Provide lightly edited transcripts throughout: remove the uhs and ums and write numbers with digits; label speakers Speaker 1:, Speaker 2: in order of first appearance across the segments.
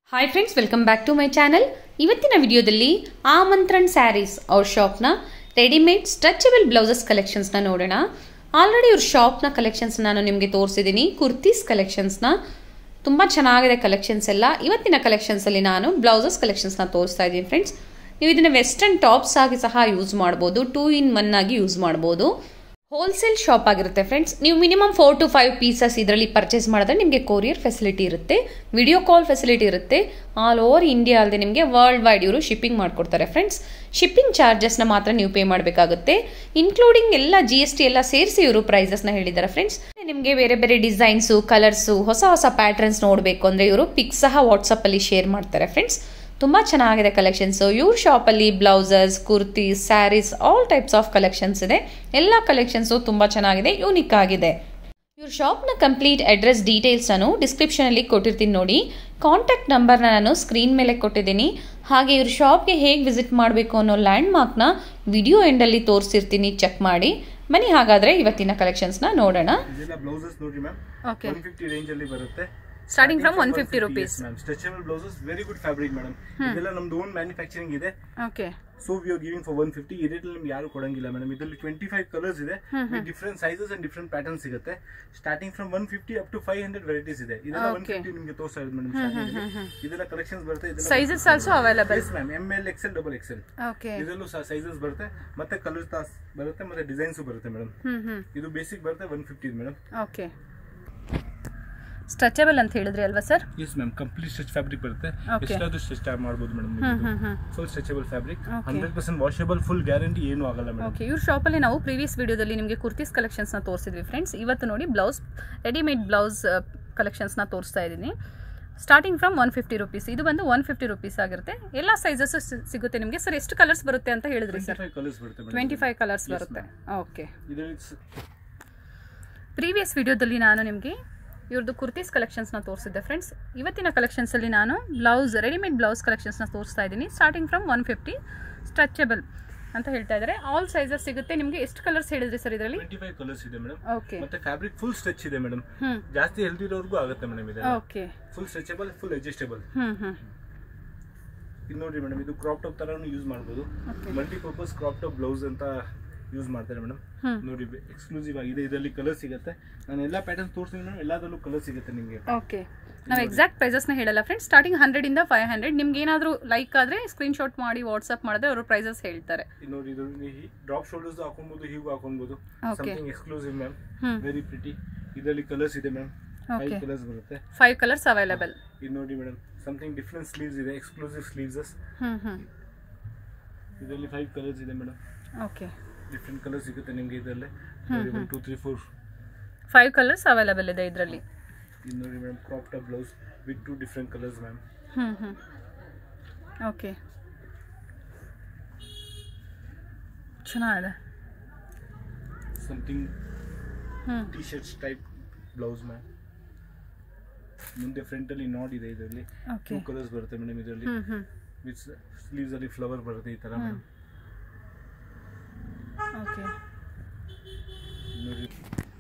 Speaker 1: Hi friends, welcome back to my channel. ಇವತ್ತಿನ ವಿಡಿಯೋದಲ್ಲಿ Amantrana sarees ಅವ್ರ ಶಾಪ್ನ ರೆಡಿಮೇಡ್ ಸ್ಟ್ರೆಚಬಲ್ ಬ್ಲೌಸಸ್ ಕಲೆಕ್ಷನ್ಸ್ನ ನೋಡೋಣ. ಆಲ್ರೆಡಿ ಇವ್ರ ಶಾಪ್ನ ಕಲೆಕ್ಷನ್ಸ್ ನಾನು ನಿಮಗೆ ತೋರಿಸಿದ್ದೀನಿ. ಕುರ್ತೀಸ್ ಕಲೆಕ್ಷನ್ಸ್ನ ತುಂಬ ಚೆನ್ನಾಗಿದೆ ಕಲೆಕ್ಷನ್ಸ್ ಎಲ್ಲ. ಇವತ್ತಿನ ಕಲೆಕ್ಷನ್ಸಲ್ಲಿ ನಾನು ಬ್ಲೌಸಸ್ ಕಲೆಕ್ಷನ್ಸ್ನ ತೋರಿಸ್ತಾ ಇದ್ದೀನಿ ಫ್ರೆಂಡ್ಸ್. ನೀವು ಇದನ್ನು ವೆಸ್ಟರ್ನ್ ಟಾಪ್ಸ್ ಆಗಿ ಸಹ ಯೂಸ್ ಮಾಡ್ಬೋದು, 2-in-1 ಆಗಿ ಯೂಸ್ ಮಾಡ್ಬೋದು. ಹೋಲ್ಸೇಲ್ ಶಾಪ್ ಆಗಿರುತ್ತೆ ಫ್ರೆಂಡ್ಸ್. ನೀವು ಮಿನಿಮಮ್ 4 to 5 ಪೀಸಸ್ ಇದರಲ್ಲಿ ಪರ್ಚೇಸ್ ಮಾಡಿದ್ರೆ ನಿಮಗೆ ಕೊರಿಯರ್ ಫೆಸಿಲಿಟಿ ಇರುತ್ತೆ, ವಿಡಿಯೋ ಕಾಲ್ ಫೆಸಿಲಿಟಿ ಇರುತ್ತೆ. ಆಲ್ ಓವರ್ ಇಂಡಿಯಾ ಅಲ್ಲದೆ ನಿಮಗೆ ವರ್ಲ್ಡ್ ವೈಡ್ ಇವರು ಶಿಪ್ಪಿಂಗ್ ಮಾಡಿಕೊಡ್ತಾರೆ ಫ್ರೆಂಡ್ಸ್. ಶಿಪ್ಪಿಂಗ್ ಚಾರ್ಜಸ್ನ ಮಾತ್ರ ನೀವು ಪೇ ಮಾಡಬೇಕಾಗುತ್ತೆ. ಇನ್ಕ್ಲೂಡಿಂಗ್ ಎಲ್ಲ GST ಎಲ್ಲ ಸೇರಿಸಿ ಇವರು ಪ್ರೈಸಸ್ನ ಹೇಳಿದ್ದಾರೆ ಫ್ರೆಂಡ್ಸ್. ನಿಮಗೆ ಬೇರೆ ಬೇರೆ ಡಿಸೈನ್ಸು, ಕಲರ್ಸು, ಹೊಸ ಹೊಸ ಪ್ಯಾಟರ್ನ್ಸ್ ನೋಡಬೇಕು ಅಂದರೆ ಇವರು ಪಿಕ್ಸ್ ಸಹ ವಾಟ್ಸಪ್ಪಲ್ಲಿ ಶೇರ್ ಮಾಡ್ತಾರೆ ಫ್ರೆಂಡ್ಸ್. ತುಂಬ ಚೆನ್ನಾಗಿದೆ ಕಲೆಕ್ಷನ್ಸು. ಇವ್ರ ಶಾಪಲ್ಲಿ blouses, kurtis, sarees, all types of collections ಇದೆ. ಎಲ್ಲ ಕಲೆಕ್ಷನ್ಸು ತುಂಬ ಚೆನ್ನಾಗಿದೆ, ಯೂನಿಕ್ ಆಗಿದೆ. ಇವ್ರ ಶಾಪ್ನ ಕಂಪ್ಲೀಟ್ ಅಡ್ರೆಸ್ ಡೀಟೇಲ್ಸ್ ನಾನು ಡಿಸ್ಕ್ರಿಪ್ಷನಲ್ಲಿ ಕೊಟ್ಟಿರ್ತೀನಿ ನೋಡಿ. ಕಾಂಟ್ಯಾಕ್ಟ್ ನಂಬರ್ನ ನಾನು ಸ್ಕ್ರೀನ್ ಮೇಲೆ ಕೊಟ್ಟಿದ್ದೀನಿ. ಹಾಗೆ ಇವ್ರ ಶಾಪ್ಗೆ ಹೇಗೆ ವಿಸಿಟ್ ಮಾಡಬೇಕು ಅನ್ನೋ ಲ್ಯಾಂಡ್ ಮಾರ್ಕ್ನ ವಿಡಿಯೋ ಎಂಡಲ್ಲಿ ತೋರಿಸಿರ್ತೀನಿ, ಚೆಕ್ ಮಾಡಿ ಬನ್ನಿ. ಹಾಗಾದರೆ ಇವತ್ತಿನ ಕಲೆಕ್ಷನ್ಸ್ನ ನೋಡೋಣ.
Speaker 2: ಬ್ಲೌಸಸ್ ನೋಡಿ ಮ್ಯಾಮ್, 150 ರೇಂಜ್ ಅಲ್ಲಿ ಬರುತ್ತೆ.
Speaker 1: Starting from 150 rupees.
Speaker 2: Yes, ma'am. Stretchable blouses, very good fabric, madam. ಇದೆಲ್ಲ ನಮ್ದು ಓನ್ ಮ್ಯಾನುಫ್ಯಾಕ್ಚರಿಂಗ್ ಇದೆ.
Speaker 1: Okay.
Speaker 2: So we are giving for 150. ಈ ರೇಟ್ ಅಲ್ಲಿ ನಿಮ್ಗೆ ಯಾರು ಕೊಡಂಗಿಲ್ಲ ಮೇಡಮ್. ಇದರಲ್ಲಿ 25 ಕಲರ್ಸ್ ಇದೆ, different sizes and different pattern ಸಿಗುತ್ತೆ. Starting from 150 up to 500 varieties ಇದೆ. ಇದೆಲ್ಲ 150 ನಿಮಗೆ ತೋರಿಸ್ತಾ ಇರೋದು ಮೇಡಮ್. ಇದೆಲ್ಲ ಕಲೆಕ್ಷನ್ಸ್ ಬರುತ್ತೆ. ಇದೆಲ್ಲ
Speaker 1: sizes also available.
Speaker 2: Yes ma'am, ML, XL, XXL.
Speaker 1: Okay.
Speaker 2: ಇದರಲ್ಲೂ ಸೈಜಸ್ ಬರುತ್ತೆ, ಮತ್ತೆ ಕಲರ್ಸ್ ಬರುತ್ತೆ, ಮತ್ತೆ ಡಿಸೈನ್ಸ್ ಬರುತ್ತೆ ಮೇಡಮ್. ಇದು ಬೇಸಿಕ್ ಬರುತ್ತೆ 150 ಮೇಡಮ್.
Speaker 1: ಓಕೆ. ಸ್ಟ್ರೆಚಬಲ್ ಅಂತ ಹೇಳಿದ್ರಿ ಅಲ್ವಾ sir?
Speaker 2: Yes ma'am, complete stretch fabric ಬರುತ್ತೆ. ಎಷ್ಟಾದ್ರೂ ಸ್ಟ್ರೆಚ್ ಮಾಡಬಹುದು madam. Full stretchable fabric, 100% washable, full guarantee, ಏನು ಆಗಲ್ಲ ಮೇಡಮ್.
Speaker 1: ಓಕೆ. ಇವ್ರ ಶಾಪಲ್ಲಿ ನಾವು ಪ್ರೀವಿಯಸ್ ವಿಡಿಯೋದಲ್ಲಿ ನಿಮಗೆ ಕುರ್ತೀಸ್ ಕಲೆಕ್ಷನ್ಸ್ನ ತೋರಿಸಿದ್ವಿ ಫ್ರೆಂಡ್ಸ್. ಇವತ್ತು ನೋಡಿ ಬ್ಲೌಸ್, ರೆಡಿಮೇಡ್ ಬ್ಲೌಸ್ ಕಲೆಕ್ಷನ್ಸ್ನ ತೋರಿಸ್ತಾ ಇದ್ದೀನಿ. Starting from 150 rupees. ಇದು ಬಂದು 150 rupees ಆಗಿರುತ್ತೆ. ಎಲ್ಲ ಸೈಜಸ್ ಸಿಗುತ್ತೆ ನಿಮಗೆ. ಸರ್ ಎಷ್ಟು ಕಲರ್ಸ್ ಬರುತ್ತೆ ಅಂತ ಹೇಳಿದ್ರಿ ಸರ್? 25 ಕಲರ್ಸ್ ಬರುತ್ತೆ. ಓಕೆ. ಪ್ರೀವಿಯಸ್ ವಿಡಿಯೋದಲ್ಲಿ ನಾನು ನಿಮಗೆ ಇವ್ರದ್ದು ಕುರ್ತೀಸ್ ಕಲೆಕ್ಷನ್ಸ್ನ ತೋರಿಸಿದ್ದೆ ಫ್ರೆಂಡ್ಸ್. ಇವತ್ತಿನ ಕಲೆಕ್ಷನ್ಸಲ್ಲಿ ನಾನು ಬ್ಲೌಸ್, ರೆಡಿಮೇಡ್ ಬ್ಲೌಸ್ ಕಲೆಕ್ಷನ್ಸ್ನ ತೋರಿಸ್ತಾ ಇದ್ದೀನಿ. ಸ್ಟಾರ್ಟಿಂಗ್ ಫ್ರಮ್ 150, ಸ್ಟ್ರೆಚಬಲ್ ಅಂತ ಹೇಳ್ತಾ ಇದ್ದಾರೆ. ಆಲ್ ಸೈಜಸ್ ಸಿಗುತ್ತೆ ನಿಮಗೆ. ಎಷ್ಟು ಕಲರ್ಸ್ ಹೇಳಿದ್ರಿ ಸರ್ ಇದರಲ್ಲಿ?
Speaker 2: 25 ಕಲರ್ಸ್ ಇದೆ ಮೇಡಮ್.
Speaker 1: ಓಕೆ.
Speaker 2: ಮತ್ತೆ ಫ್ಯಾಬ್ರಿಕ್ ಫುಲ್ ಸ್ಟ್ರೆಚ್ ಇದೆ ಮೇಡಮ್. ಜಾಸ್ತಿ ಹೆಲ್ದಿ ಇರೋರ್ಗೂ ಆಗುತ್ತೆ ಮೇಡಮ್ ಇದು.
Speaker 1: Okay.
Speaker 2: Full stretchable, full adjustable. ಇದು ನೋಡಿ ಮೇಡಮ್, ಇದು ಕ್ರಾಪ್ ಟಾಪ್ ತರಾನು ಯೂಸ್ ಮಾಡಬಹುದು. ಮಲ್ಟಿಪರ್ಪಸ್ ಕ್ರಾಪ್ ಟಾಪ್ ಬ್ಲೌಸ್ ಅಂತ ಯೂಸ್ ಮಾಡ್ತಾರೆ ಮೇಡಮ್. ನೋಡಿ, ಎಕ್ಸ್ಕ್ಲೂಸಿವ್ ಆಗಿದೆ. ಇದರಲ್ಲಿ ಕಲರ್ ಸಿಗುತ್ತೆ. ನಾನು ಎಲ್ಲ ಪ್ಯಾಟರ್ನ್ ತೋರಿಸ್ತೀನಿ ಮೇಡಮ್, ಎಲ್ಲದರಲ್ಲೂ ಕಲರ್ ಸಿಗುತ್ತೆ ನಿಮಗೆ. ಓಕೆ.
Speaker 1: ನಾವು ಎಕ್ಸಾಕ್ಟ್ ಪ್ರೈಸಸ್ನ ಹೇಳಲ್ಲ ಫ್ರೆಂಡ್ಸ್. ಸ್ಟಾರ್ಟಿಂಗ್ 100 ಇಂದ 500. ನಿಮ್ಗೆ ಏನಾದರೂ ಲೈಕ್ ಆದರೆ ಸ್ಕ್ರೀನ್ ಶಾಟ್ ಮಾಡಿ ವಾಟ್ಸ್ಆಪ್ ಮಾಡಿದ್ರೆ ಅವರು ಪ್ರೈಸಸ್ ಹೇಳ್ತಾರೆ.
Speaker 2: ನೋಡಿ, ಇದು ಡ್ರಾಪ್ ಶೋಲ್ಡರ್ಸ್ ಹಾಕೊಬಹುದು, ಹೀಗೂ ಹಾಕೊಬಹುದು. Something exclusive ma'am, very pretty. ಇದರಲ್ಲಿ ಕಲರ್ಸ್ ಇದೆ ಮ್ಯಾಮ್, 5 ಕಲರ್ಸ್ ಬರುತ್ತೆ.
Speaker 1: 5 ಕಲರ್ಸ್ ಅವೈಲೇಬಲ್.
Speaker 2: ಇದು ನೋಡಿ ಮೇಡಮ್, ಸಮಥಿಂಗ್ ಡಿಫರೆಂಟ್ ಸ್ಲೀವ್ಸ್ ಇದೆ, ಎಕ್ಸ್ಕ್ಲೂಸಿವ್ ಸ್ಲೀವ್ಸ್. ಇದರಲ್ಲಿ 5 ಕಲರ್ಸ್ ಇದೆ ಮೇಡಮ್.
Speaker 1: ಓಕೆ.
Speaker 2: ಡಿಫರೆಂಟ್ ಕಲರ್ ಸಿಗುತ್ತೆ ನಿಮಗೆ ಇದರಲ್ಲಿ. 1 2 3 4
Speaker 1: 5 ಕಲರ್ಸ್ ಅವೈಲೇಬಲ್ ಇದೆ ಇದರಲ್ಲಿ.
Speaker 2: ಇದು ನೋಡಿ madam, crop top blouse with 2 different colours ma'am.
Speaker 1: Okay. ಚೆನ್ನಾಗಿದೆ.
Speaker 2: Something T-shirts type blouse ma'am. ಮುಂದೆ ಫ್ರಂಟ್ ಅಲ್ಲಿ ನಾಡ್ ಇದೆ. ಇದರಲ್ಲಿ 2 ಕಲರ್ಸ್ ಬರುತ್ತೆ ಮೇಡಮ್. ಇದರಲ್ಲಿ ವಿತ್ ಸ್ಲೀವ್ಸ್ ಅಲ್ಲಿ ಫ್ಲವರ್ ಬರುತ್ತೆ ಈ ತರ ಮೇಡಮ್.
Speaker 1: ಓಕೆ.
Speaker 2: ನೋಡಿ,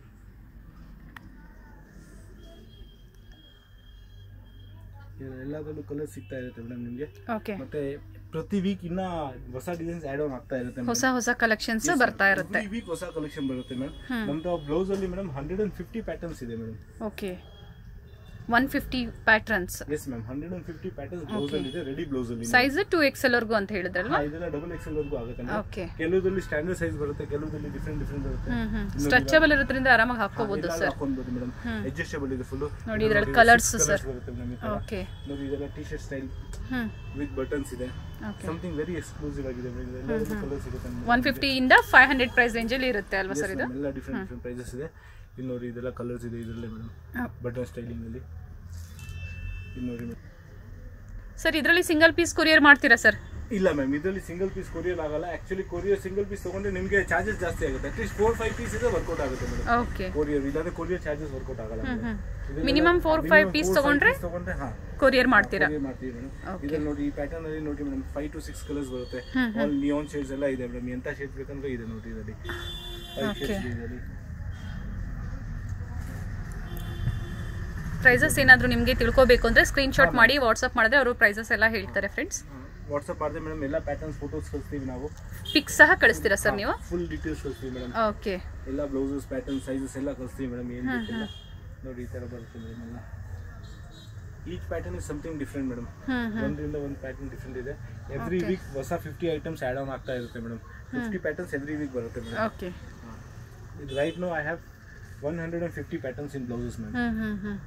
Speaker 2: ಎಲ್ಲದರಲ್ಲೂ ಕಲರ್ ಸಿಗ್ತಾ ಇರುತ್ತೆ ಮೇಡಮ್ ನಿಮಗೆ.
Speaker 1: ಓಕೆ.
Speaker 2: ಮತ್ತೆ ಪ್ರತಿ ವೀಕ್ ಇನ್ನ ಹೊಸ ಡಿಸೈನ್ಸ್ ಆಡ್ ಆನ್ ಆಗ್ತಾ ಇರುತ್ತೆ.
Speaker 1: ಹೊಸ ಕಲೆಕ್ಷನ್ಸ್ ಬರ್ತಾ ಇರುತ್ತೆ.
Speaker 2: ಈ ವೀಕ್ ಹೊಸ ಕಲೆಕ್ಷನ್ ಬರುತ್ತೆ ಮೇಡಮ್. ನಮ್ದು ಬ್ಲೌಸ್ ಅಲ್ಲಿ ಮೇಡಮ್ 150 ಪ್ಯಾಟರ್ನ್ಸ್ ಇದೆ madam.
Speaker 1: Okay. 150 patterns.
Speaker 2: Yes ma'am, 150 patterns blouse ಅಲ್ಲಿ ಇದೆ, ರೆಡಿ ಬ್ಲೌಸ್ ಅಲ್ಲಿ.
Speaker 1: ಸೈಜ್ 2XL ವರೆಗೂ ಅಂತ ಹೇಳಿದ್ರಲ್ವಾ?
Speaker 2: ಇದೆಲ್ಲ XXL ವರೆಗೂ ಆಗುತ್ತೆ.
Speaker 1: ಓಕೆ.
Speaker 2: ಕೆಲವುದಲ್ಲಿ ಸ್ಟ್ಯಾಂಡರ್ಡ್ ಸೈಜ್ ಬರುತ್ತೆ, ಕೆಲವುದಲ್ಲಿ ಡಿಫರೆಂಟ್ ಬರುತ್ತೆ.
Speaker 1: ಸ್ಟ್ರೆಚಬಲ್ ಇರೋದ್ರಿಂದ ಆರಾಮಾಗಿ ಹಾಕೋಬಹುದು ಸರ್.
Speaker 2: ಹಾಕೋಬಹುದು ಮೇಡಮ್. ಅಡ್ಜಸ್ಟಬಲ್ ಇದೆ ಫುಲ್.
Speaker 1: ನೋಡಿ, ಇದರಲ್ಲಿ ಕಲರ್ಸ್ ಸರ್. ಓಕೆ.
Speaker 2: ನೋಡಿ, ಇದೆಲ್ಲ ಟಿ-ಶರ್ಟ್ ಸ್ಟೈಲ್ ವಿತ್ ಬಟನ್ಸ್ ಇದೆ. ಸಮಥಿಂಗ್ ವೆರಿ ಎಕ್ಸ್ಕ್ಲೂಸಿವ್ ಆಗಿದೆ. ಎಲ್ಲ ಕಲರ್ ಸಿಗುತ್ತೆ. 150
Speaker 1: ಇಂದ 500 ಪ್ರೈಸ್ ರೇಂಜ್ ಅಲ್ಲಿ ಇರುತ್ತೆ ಅಲ್ವಾ ಸರ್ ಇದು?
Speaker 2: ಎಲ್ಲ ಡಿಫರೆಂಟ್ ಪ್ರೈಸಸ್ ಇದೆ. ಇಲ್ಲಿ ನೋಡಿ, ಇದೆಲ್ಲ ಕಲರ್ಸ್ ಇದೆ ಇದರಲ್ಲಿ ಮೇಡಮ್, ಬಟನ್ ಸ್ಟೈಲಿಂಗ್ ಅಲ್ಲಿ. ಇಲ್ಲಿ ನೋಡಿ ಮೇಡಮ್.
Speaker 1: ಸರ್, ಇದರಲ್ಲಿ ಸಿಂಗಲ್ ಪೀಸ್ ಕೊರಿಯರ್ ಮಾಡ್ತೀರಾ ಸರ್?
Speaker 2: ಇಲ್ಲ ಮ್ಯಾಮ್, ಇದರಲ್ಲಿ ಸಿಂಗಲ್ ಪೀಸ್ ಕೊರಿಯರ್ ಆಗಲ್ಲ. ಆಕ್ಚುಲಿ ಕೊರಿಯರ್ ಸಿಂಗಲ್ ಪೀಸ್ ತಗೊಂಡ್ರೆ ನಿಮಗೆ ಚಾರ್ಜಸ್ ಜಾಸ್ತಿ ಆಗುತ್ತೆ. ಅಟ್ಲೀಸ್ಟ್ 4-5 ಪೀಸ್ ಇದೆ ವರ್ಕೌಟ್ ಆಗುತ್ತೆ ಮೇಡಮ್.
Speaker 1: ಓಕೆ.
Speaker 2: ಕೊರಿಯರ್ ಇಲ್ಲಾಂದ್ರೆ ಕೊರಿಯರ್ ಚಾರ್ಜಸ್ ವರ್ಕೌಟ್ ಆಗಲ್ಲ.
Speaker 1: ಮಿನಿಮಮ್ 4-5 ಪೀಸ್ ತಗೊಂಡ್ರೆ ಕೊರಿಯರ್ ಮಾಡ್ತೀರಾ?
Speaker 2: ಮಾಡ್ತೀವಿ ಮೇಡಮ್. ಇದರಲ್ಲಿ ನೋಡಿ, ಈ ಪ್ಯಾಟರ್ನ್ ಅಲ್ಲಿ ನೋಡಿ ಮೇಡಮ್, 5 to 6 ಕಲರ್ಸ್ ಬರುತ್ತೆ. ಆಲ್ ನಿಯಾನ್ ಶೇಡ್ಸ್ ಎಲ್ಲ ಇದೆ ಮೇಡಮ್. ಎಂತ ಶೇಡ್ ಬೇಕಂದ್ರೆ ಇದೆ ನೋಡಿ ಇದರಲ್ಲಿ. 5 ಶೇಡ್ಸ್ ಇದೆ ಇದರಲ್ಲಿ.
Speaker 1: ಪ್ರೈಸಸ್ ಏನಾದರೂ ನಿಮಗೆ ತಿಳ್ಕೋಬೇಕು ಅಂದರೆ ಸ್ಕ್ರೀನ್ಶಾಟ್ ಮಾಡಿ ವಾಟ್ಸಪ್ ಮಾಡಿದ್ರೆ ಅವರು ಪ್ರೈಸಸ್ ಎಲ್ಲ ಹೇಳ್ತಾರೆ ಫ್ರೆಂಡ್ಸ್.
Speaker 2: ವಾಟ್ಸಪ್ ಮಾಡಿದ್ರೆ ಮೇಡಮ್ ಎಲ್ಲ ಪ್ಯಾಟರ್ನ್ಸ್ ಫೋಟೋಸ್ ಕಳಿಸ್ತೀವಿ ನಾವು.
Speaker 1: ಪಿಕ್ಸ್ ಸಹ ಕಳಿಸ್ತೀರಾ ಸರ್ ನೀವು?
Speaker 2: ಫುಲ್ ಡೀಟೇಲ್ಸ್ ಕಳಿಸ್ತೀವಿ ಮೇಡಮ್.
Speaker 1: ಓಕೆ.
Speaker 2: ಎಲ್ಲ ಬ್ಲೌಸಸ್ ಪ್ಯಾಟರ್ನ್ ಸೈಜಸ್ ಎಲ್ಲ ಕಳಿಸ್ತೀವಿ ಮೇಡಮ್. ಏನು ಬೇಕಿಲ್ಲ ನೋಡಿ ಈ ಥರ ಬರುತ್ತೆ ಮೇಡಮ್ ಎಲ್ಲ. Each pattern is something different madam. ಒಂದರಿಂದ ಒಂದು ಪ್ಯಾಟರ್ನ್ ಡಿಫ್ರೆಂಟ್ ಇದೆ. ಎವ್ರಿ ವೀಕ್ ಹೊಸ 50 ಐಟಮ್ಸ್ ಆ್ಯಡ್ ಆನ್ ಆಗ್ತಾ ಇರುತ್ತೆ ಮೇಡಮ್. 50 ಪ್ಯಾಟರ್ನ್ಸ್ ಎವ್ರಿ ವೀಕ್ ಬರುತ್ತೆ madam.
Speaker 1: Okay.
Speaker 2: Right no I have 150 patterns in blouses madam.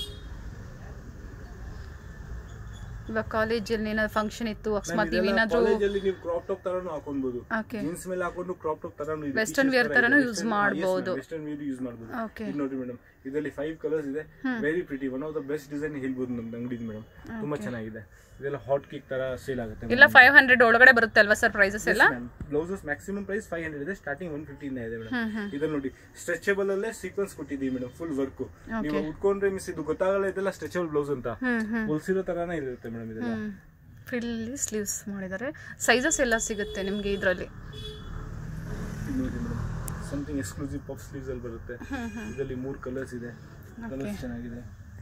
Speaker 1: ಇವಾಗ ಕಾಲೇಜಲ್ಲಿ ಏನಾದ್ರು ಫಂಕ್ಷನ್ ಇತ್ತು ಅಕಸ್ಮಾತ್ ನೀವೇನಾದ್ರೂ
Speaker 2: ಕಾಲೇಜಲ್ಲಿ ನೀವು ಕ್ರಾಪ್ ಟಾಪ್ ತರನು ಹಾಕೊಂಬಹುದು. ಜೀನ್ಸ್ ಮೇಲೆ ಹಾಕೊಂಡು ಕ್ರಾಪ್ ಟಾಪ್ ತರನು
Speaker 1: ವೆಸ್ಟರ್ನ್ ವೇರ್ ತರನು ಯೂಸ್ ಮಾಡಬಹುದು.
Speaker 2: ವೆಸ್ಟರ್ನ್ ವೇರ್ ಯೂಸ್ ಮಾಡಬಹುದು. ಇದು ನೋಡಿ ಮೇಡಮ್, ಇದರಲ್ಲಿ 5 ಕಲರ್ಸ್ ಇದೆ. Very pretty, one of the best design ಹೇಳ್ಬೋದು ನಮ್ದು ಅಂಗಡಿ ಮೇಡಮ್. ತುಂಬಾ ಚೆನ್ನಾಗಿದೆ. ಇದೆಲ್ಲ ಹಾಟ್ ಕೇಕ್ ತರ ಸೇಲ್ ಆಗುತ್ತೆ.
Speaker 1: ಎಲ್ಲ 500 ಒಳಗಡೆ ಬರುತ್ತೆ ಅಲ್ವಾ ಸರ್ ಪ್ರೈಸಸ್ ಎಲ್ಲ?
Speaker 2: ಬ್ಲೌಸಸ್ ಮ್ಯಾಕ್ಸಿಮಮ್ ಪ್ರೈಸ್ 500 ಇದೆ, ಸ್ಟಾರ್ಟಿಂಗ್ 150 ಇಂದ ಇದೆ ಮೇಡಮ್. ಇದನ್ನ ನೋಡಿ ಸ್ಟ್ರೆಚಬಲ್ ಅಲ್ಲೇ ಸೀಕ್ವೆನ್ಸ್ ಕೊಟ್ಟಿದ್ದೀವಿ ಮೇಡಮ್, ಫುಲ್ ವರ್ಕ್. ನೀವು ಉಟ್ಕೊಂಡ್ರೆ ಮಿಸ್ ಇದು ಗೊತ್ತಾಗಲ್ಲ ಇದೆಲ್ಲ ಸ್ಟ್ರೆಚಬಲ್ ಬ್ಲೌಸ್ ಅಂತ. ಹೊಲ್ಸಿರೋ ತರಾನೇ ಇರುತ್ತೆ ಮೇಡಮ್. ಇದೆಲ್ಲ
Speaker 1: ಫ್ರಿಲ್ಲಿ ಸ್ಲೀವ್ಸ್ ಮಾಡಿದ್ದಾರೆ. ಸೈಜಸ್ ಎಲ್ಲ ಸಿಗುತ್ತೆ ನಿಮಗೆ ಇದರಲ್ಲಿ.
Speaker 2: ನೋಡಿ madam, something exclusive puff sleeves ಅಲ್ಲಿ ಬರುತ್ತೆ. ಇದರಲ್ಲಿ 3 ಕಲರ್ಸ್ ಇದೆ. ಕಲರ್ಸ್ ಚೆನ್ನಾಗಿದೆ.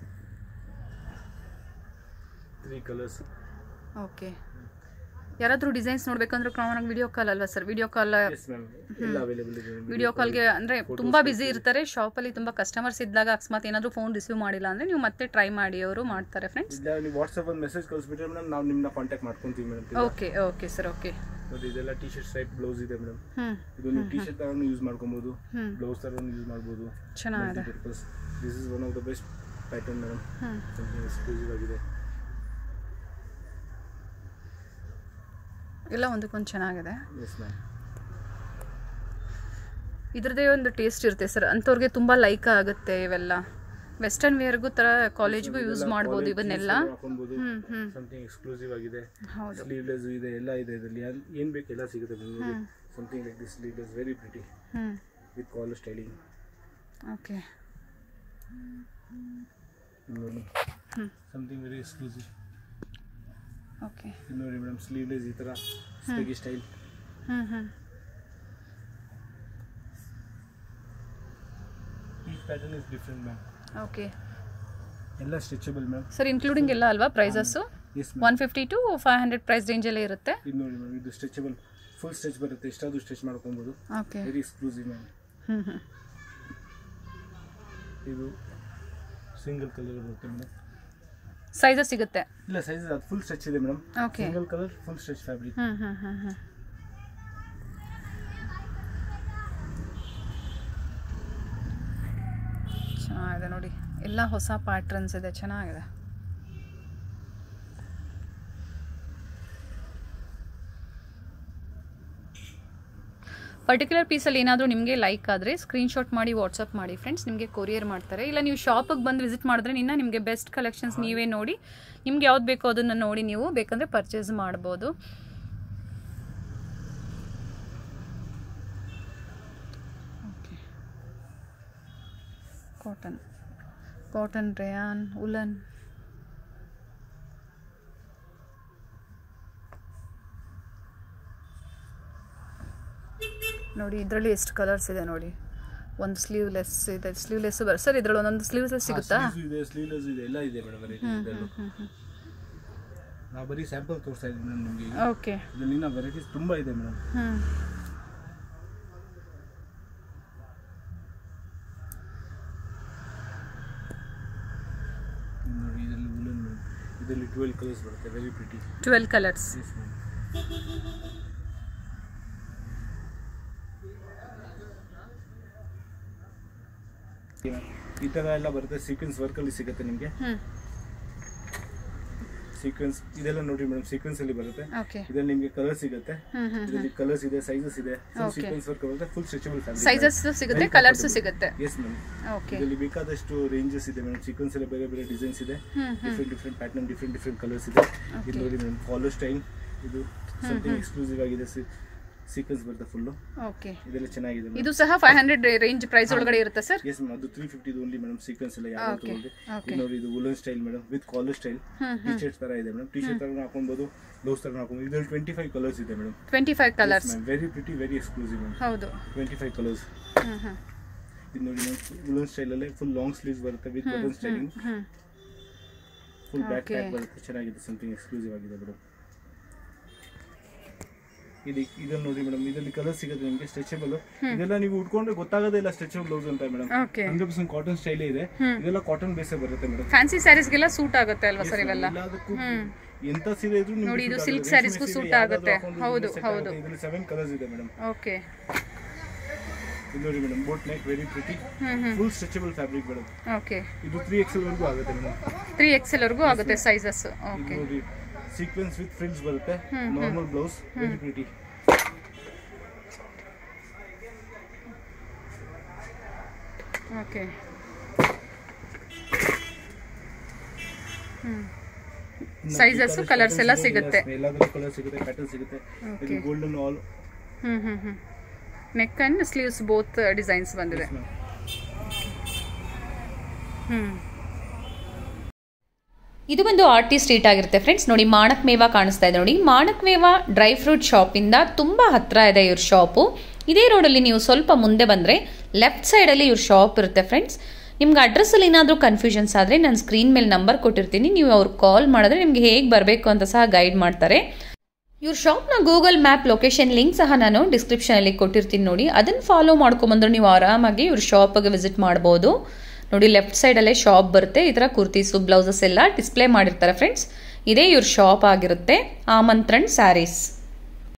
Speaker 2: 3 ಕಲರ್ಸ್.
Speaker 1: ಓಕೆ. ಯಾರಾದರೂ ಡಿಸೈನ್ಸ್ ನೋಡ್ಬೇಕಂದ್ರೆ ಕಾಮನ್ ವಿಡಿಯೋ ಕಾಲ್ ಅಲ್ವಾ ಸರ್? ವಿಡಿಯೋ ಕಾಲ್
Speaker 2: ಎಲ್ಲ ಅವೈಲೇಬಲ್ ಇದೆ.
Speaker 1: ವಿಡಿಯೋ ಕಾಲ್ಗೆ ಅಂದರೆ ತುಂಬ ಬಿಸಿ ಇರ್ತಾರೆ ಶಾಪಲ್ಲಿ, ತುಂಬ ಕಸ್ಟಮರ್ಸ್ ಇದ್ದಾಗ ಅಕಸ್ಮಾತ್ ಏನಾದರೂ ಫೋನ್ ರಿಸೀವ್ ಮಾಡಿಲ್ಲ ಅಂದರೆ ನೀವು ಮತ್ತೆ ಟ್ರೈ ಮಾಡಿ, ಅವರು ಮಾಡ್ತಾರೆ ಫ್ರೆಂಡ್ಸ್.
Speaker 2: ಇಲ್ಲ ನೀವು ವಾಟ್ಸಪ್ ಅಲ್ಲಿ ಮೆಸೇಜ್ ಕಳಿಸ್ಬಿಟ್ರೆ ಮೇಡಮ್ ನಾವು ನಿಮ್ಮನ್ನ ಕಾಂಟ್ಯಾಕ್ಟ್ ಮಾಡ್ಕೊಂತೀವಿ madam.
Speaker 1: Okay okay sir. Okay.
Speaker 2: ನೋಡಿ ಇದೆಲ್ಲ ಟಿ ಶರ್ಟ್ ಟೈಪ್ ಬ್ಲೌಸ್ ಇದೆ ಮೇಡಮ್. ಇದು ನೀವು ಟಿ ಶರ್ಟ್ ತರನು ಯೂಸ್ ಮಾಡ್ಕೊಬಹುದು, ಬ್ಲೌಸ್ ತರನು ಯೂಸ್ ಮಾಡಬಹುದು.
Speaker 1: ಚೆನ್ನಾಗಿದೆ.
Speaker 2: This is one of the best pattern madam. Exclusive ಆಗಿದೆ.
Speaker 1: ಎಲ್ಲ ಒಂದಕ್ಕೊಂದು ಚೆನ್ನಾಗಿದೆ.
Speaker 2: Yes ma'am.
Speaker 1: ಇದ್ರದ್ದೇ ಒಂದು ಟೇಸ್ಟ್ ಇರುತ್ತೆ ಸರ್, ಅಂಥವ್ರಿಗೆ ತುಂಬ ಲೈಕ್ ಆಗುತ್ತೆ ಇವೆಲ್ಲ. ವೆಸ್ಟರ್ನ್ ವೇರ್ಗೂ ಥರ ಕಾಲೇಜ್ಗೂ ಯೂಸ್ ಮಾಡ್ಬೋದು ಇವನ್ನೆಲ್ಲ.
Speaker 2: ಸಮಥಿಂಗ್ ಎಕ್ಸ್ಕ್ಲೂಸಿವ್ ಆಗಿದೆ.
Speaker 1: ಹೌದು.
Speaker 2: ಸ್ಲೀವ್ಲೆಸ್ ಇದೆ, ಎಲ್ಲ ಇದೆ ಇದರಲ್ಲಿ. ಏನು ಬೇಕು ಎಲ್ಲ ಸಿಗುತ್ತೆ ನಿಮಗೆ. Something like this sleeveless, very pretty with collar styling.
Speaker 1: Okay.
Speaker 2: Something very exclusive.
Speaker 1: Okay.
Speaker 2: ನೋಡಿ ಮೇಡಮ್, ಸ್ಲೀವ್ಲೆಸ್ ಈ ಥರ ಸ್ಟೈಗಿ ಸ್ಟೈಲ್. ಈ pattern is different ma'am.
Speaker 1: Okay.
Speaker 2: ಎಲ್ಲ ಸ್ಟ್ರೆಚಬಲ್ ಮ್ಯಾಮ್
Speaker 1: ಸರ್, ಇನ್ಕ್ಲೂಡಿಂಗ್ ಎಲ್ಲ ಅಲ್ವಾ ಪ್ರೈಸಸ್ಸು? 150 to 500 ಪ್ರೈಸ್ ರೇಂಜಲ್ಲೇ ಇರುತ್ತೆ.
Speaker 2: ಇದು ನೋಡಿ ಮ್ಯಾಮ್, ಇದು ಸ್ಟ್ರೆಚಬಲ್, ಫುಲ್ ಸ್ಟ್ರೆಚ್ ಬರುತ್ತೆ. ಎಷ್ಟಾದರೂ ಸ್ಟ್ರೆಚ್ ಮಾಡ್ಕೊಬೋದು.
Speaker 1: ಓಕೆ.
Speaker 2: Very exclusive ma'am. ಇದು ಸಿಂಗಲ್ ಕಲರ್ ಬರುತ್ತೆ ಮೇಡಮ್.
Speaker 1: ಸೈಜಸ್ ಸಿಗುತ್ತೆ?
Speaker 2: ಇಲ್ಲ, ಸೈಜಸ್ ಅದು ಫುಲ್ ಸ್ಟ್ರೆಚ್ ಇದೆ madam.
Speaker 1: Okay.
Speaker 2: Single colour full stretch fabric.
Speaker 1: ಚೆನ್ನಾಗಿದೆ ನೋಡಿ, ಎಲ್ಲ ಹೊಸ ಪ್ಯಾಟ್ರನ್ಸ್ ಇದೆ, ಚೆನ್ನಾಗಿದೆ. ಪರ್ಟಿಕ್ಯುಲರ್ ಪೀಸಲ್ಲಿ ಏನಾದರೂ ನಿಮಗೆ ಲೈಕ್ ಆದರೆ ಸ್ಕ್ರೀನ್ಶಾಟ್ ಮಾಡಿ ವಾಟ್ಸಪ್ ಮಾಡಿ ಫ್ರೆಂಡ್ಸ್, ನಿಮಗೆ ಕೊರಿಯರ್ ಮಾಡ್ತಾರೆ. ಇಲ್ಲ ನೀವು ಶಾಪಿಗೆ ಬಂದು ವಿಸಿಟ್ ಮಾಡಿದ್ರೆ ನಿಮಗೆ ಬೆಸ್ಟ್ ಕಲೆಕ್ಷನ್ಸ್ ನೀವೇ ನೋಡಿ, ನಿಮ್ಗೆ ಯಾವ್ದು ಬೇಕೋ ಅದನ್ನು ನೋಡಿ ನೀವು ಬೇಕಂದರೆ ಪರ್ಚೇಸ್ ಮಾಡ್ಬೋದು. ಓಕೆ. Cotton rayon, woollen. ನೋಡಿ ಇದರಲ್ಲಿ ಎಷ್ಟು ಕಲರ್ಸ್ ಇದೆ ನೋಡಿ. ಒಂದು ಸ್ಲೀವ್ಲೆಸ್ ಇದೆ, ಸ್ಲೀವ್ಲೆಸ್ ಬರ್ ಸರ್ ಇದರಲ್ಲಿ ಒಂದೊಂದು ಸ್ಲೀವ್ಲೆಸ್ ಸಿಗುತ್ತಾ?
Speaker 2: ಇದೆ, ಸ್ಲೀವ್ಲೆಸ್ ಇದೆ, ಎಲ್ಲ ಇದೆ ಮೇಡಮ್. ವೆರೈಟಿ ನಾವು ಬರೀ ಸ್ಯಾಂಪಲ್ ತೋರಿಸ್ತಾ ಇದ್ದೀವಿ ಮೇಡಮ್ ನಿಮಗೆ.
Speaker 1: ಓಕೆ.
Speaker 2: ಇದರಲ್ಲಿ ಇನ್ನೂ ವೆರೈಟೀಸ್ ತುಂಬ ಇದೆ ಮೇಡಮ್. ನೋಡಿ ಇದರಲ್ಲಿ ಉಲನ್ ಮೇಡಮ್. ಇದರಲ್ಲಿ 12 ಕಲರ್ಸ್ ಬರುತ್ತೆ, ವೆರಿ ಪ್ರಿಟಿ.
Speaker 1: 12 ಕಲರ್ಸ್.
Speaker 2: ಈ ತರ ಎಲ್ಲ ಬರುತ್ತೆ. ಸೀಕ್ವೆನ್ಸ್ ವರ್ಕ್ ಅಲ್ಲಿ ಸಿಗುತ್ತೆ ನಿಮಗೆ. ಸೀಕ್ವೆನ್ಸ್ ಇದೆಲ್ಲ ನೋಡಿ ಮೇಡಮ್, ಸೀಕ್ವೆನ್ಸ್ ಅಲ್ಲಿ ಬರುತ್ತೆ. ಇದರಲ್ಲಿ ನಿಮಗೆ ಕಲರ್ ಸಿಗುತ್ತೆ. ಇದರಲ್ಲಿ ಕಲರ್ಸ್ ಇದೆ, ಸೈಜಸ್ ಇದೆ. ಸೀಕ್ವೆನ್ಸ್ ವರ್ಕ್ ಬರುತ್ತೆ, ಫುಲ್ ಸ್ಟ್ರೆಚಬಲ್ ಫ್ಯಾಬ್ರಿಕ್.
Speaker 1: ಸೈಜಸ್ ಸಿಗುತ್ತೆ, ಕಲರ್ಸ್ ಸಿಗುತ್ತೆ.
Speaker 2: Yes ma'am. ಇದರಲ್ಲಿ ಬೇಕಾದಷ್ಟು ರೇಂಜಸ್ ಇದೆ ಮೇಡಮ್. ಸೀಕ್ವೆನ್ಸ್ ಅಲ್ಲಿ ಬೇರೆ ಬೇರೆ ಡಿಸೈನ್ಸ್ ಇದೆ, ಡಿಫರೆಂಟ್ ಪ್ಯಾಟರ್ನ್, ಡಿಫರೆಂಟ್ ಕಲರ್ಸ್ ಇದೆ. ಇದು ನೋಡಿ ಮೇಡಮ್, ಕಾಲರ್ ಸ್ಟೈಲ್. ಇದು ಸಮಥಿಂಗ್ ಎಕ್ಸ್ಕ್ಲೂಸಿವ್ ಆಗಿದೆ. ಸೀಕ್ವೆನ್ಸ್ ಬರುತ್ತೆ ಫುಲ್.
Speaker 1: ಓಕೆ.
Speaker 2: ಇದೆಲ್ಲ ಚೆನ್ನಾಗಿದೆ.
Speaker 1: ಇದು ಸಹ 500 ರೇಂಜ್ ಪ್ರೈಸ್ ಒಳಗಡೆ ಇರುತ್ತೆ ಸರ್?
Speaker 2: ಎಸ್ ಮ್ಯಾಮ್, ಅದು 350 ಓನ್ಲಿ ಮೇಡಮ್. ಸೀಕ್ವೆನ್ಸ್ ಎಲ್ಲ ಯಾವ ತಗೊಂಡ್ರೆ ಇದು ನೋಡಿ, ಇದು woollen style madam, with collar style. T shirt ತರ ಇದೆ ಮೇಡಮ್. ಟಿ ಶರ್ಟ್ ತರ ಹಾಕೊಂಬೋದು, ಬ್ಲೌಸ್ ತರ ಹಾಕೊಂಬೋದು. ಇದರಲ್ಲಿ 25 ಕಲರ್ಸ್ ಇದೆ madam. 25
Speaker 1: colours.
Speaker 2: Very pretty, very exclusive madam.
Speaker 1: ಹೌದು,
Speaker 2: 25 ಕಲರ್ಸ್. ನೋಡಿ ವುಲನ್ ಸ್ಟೈಲ್ ಅಲ್ಲಿ ಫುಲ್ ಲಾಂಗ್ ಸ್ಲೀವ್ಸ್ ಬರುತ್ತೆ with button styling full back pack ಬರುತ್ತೆ ಚೆನ್ನಾಗಿದೆ ಸಮಥಿಂಗ್ ಎಕ್ಸ್ಕ್ಲೂಸಿವ್ ಆಗಿದೆ ಮೇಡಮ್ ಇದನ್ನ ನೋಡಿ ಮೇಡಮ್ ಇದರಲ್ಲಿ ಕಲರ್ ಸಿಗುತ್ತೆ ನಿಮಗೆ ಸ್ಟ್ರೆಚಬಲ್ ಇದೆಲ್ಲ ನೀವು ಉಟ್ಕೊಂಡ್ರೆ ಗೊತ್ತಾಗೋದೇ ಇಲ್ಲ ಸ್ಟ್ರೆಚಬಲ್ ಬ್ಲೌಸ್ ಅಂತ ಮೇಡಮ್ 100% ಕಾಟನ್ ಸ್ಟೈಲ್ ಇದೆ ಇದೆಲ್ಲ ಕಾಟನ್ ಬೇಸೇ ಬರುತ್ತೆ ಮೇಡಮ್
Speaker 1: ಫ್ಯಾನ್ಸಿ ಸ್ಯಾರೀಸ್ ಗೆಲ್ಲ ಸೂಟ್ ಆಗುತ್ತೆ ಅಲ್ವಾ ಸರ್ ಇವೆಲ್ಲ
Speaker 2: ಎಂತ ಸೀರೆ ಇದ್ರು
Speaker 1: ನೋಡಿ ಇದು ಸಿಲ್ಕ್ ಸ್ಯಾರೀಸ್ ಗೂ ಸೂಟ್ ಆಗುತ್ತೆ ಹೌದು ಹೌದು
Speaker 2: ಇದರಲ್ಲಿ 7 ಕಲರ್ಸ್ ಇದೆ ಮೇಡಮ್
Speaker 1: ಓಕೆ
Speaker 2: ಇದು ನೋಡಿ madam boat neck very pretty full stretchable fabric madam okay ಇದು 3XL ವರೆಗೂ ಆಗುತ್ತೆ ಮೇಡಮ್ 3XL
Speaker 1: ವರೆಗೂ ಆಗುತ್ತೆ ಸೈಜಸ್ ಓಕೆ
Speaker 2: ನೋಡಿ ಸೀಕ್ವೆನ್ಸ್ ವಿತ್ ಫ್ರಿಲ್ಸ್ ಬರುತ್ತೆ normal blouse very pretty
Speaker 1: okay sizes colours ಎಲ್ಲ ಸಿಗುತ್ತೆ
Speaker 2: ಎಲ್ಲದರ ಕಲರ್ ಸಿಗುತ್ತೆ ಪ್ಯಾಟರ್ನ್ ಸಿಗುತ್ತೆ ಇದು golden all
Speaker 1: neck and sleeves both designs ಬಂದಿದೆ ಇದು ಒಂದು ಆರ್ಟಿ ಸ್ಟ್ರೀಟ್ ಆಗಿರುತ್ತೆ ಫ್ರೆಂಡ್ಸ್ ನೋಡಿ ಮಾಣಕ್ ಮೇವಾ ಕಾಣಿಸ್ತಾ ಇದೆ ನೋಡಿ ಮಾಣಕ್ ಮೇವಾ ಡ್ರೈ ಫ್ರೂಟ್ ಶಾಪಿಂದ ತುಂಬ ಹತ್ರ ಇದೆ ಇವ್ರ ಶಾಪು ಇದೇ ರೋಡಲ್ಲಿ ನೀವು ಸ್ವಲ್ಪ ಮುಂದೆ ಬಂದರೆ ಲೆಫ್ಟ್ ಸೈಡಲ್ಲಿ ಇವ್ರ ಶಾಪ್ ಇರುತ್ತೆ ಫ್ರೆಂಡ್ಸ್ ನಿಮ್ಗೆ ಅಡ್ರೆಸ್ಸಲ್ಲಿ ಏನಾದರೂ ಕನ್ಫ್ಯೂಷನ್ಸ್ ಆದರೆ ನಾನು ಸ್ಕ್ರೀನ್ ಮೇಲೆ ನಂಬರ್ ಕೊಟ್ಟಿರ್ತೀನಿ ನೀವು ಅವ್ರಿಗೆ ಕಾಲ್ ಮಾಡಿದ್ರೆ ನಿಮಗೆ ಹೇಗೆ ಬರಬೇಕು ಅಂತ ಸಹ ಗೈಡ್ ಮಾಡ್ತಾರೆ ಇವ್ರ ಶಾಪ್ನ ಗೂಗಲ್ ಮ್ಯಾಪ್ ಲೊಕೇಶನ್ ಲಿಂಕ್ ಸಹ ನಾನು ಡಿಸ್ಕ್ರಿಪ್ಷನಲ್ಲಿ ಕೊಟ್ಟಿರ್ತೀನಿ ನೋಡಿ ಅದನ್ನು ಫಾಲೋ ಮಾಡ್ಕೊಂಬಂದ್ರೆ ನೀವು ಆರಾಮಾಗಿ ಇವ್ರ ಶಾಪಿಗೆ ವಿಸಿಟ್ ಮಾಡ್ಬೋದು ನೋಡಿ ಲೆಫ್ಟ್ ಸೈಡಲ್ಲೇ ಶಾಪ್ ಬರುತ್ತೆ ಈ ಥರ ಕುರ್ತೀಸು ಬ್ಲೌಸಸ್ ಎಲ್ಲ ಡಿಸ್ಪ್ಲೇ ಮಾಡಿರ್ತಾರೆ ಫ್ರೆಂಡ್ಸ್ ಇದೇ ಇವ್ರ ಶಾಪ್ ಆಗಿರುತ್ತೆ ಆಮಂತ್ರಣ ಸ್ಯಾರೀಸ್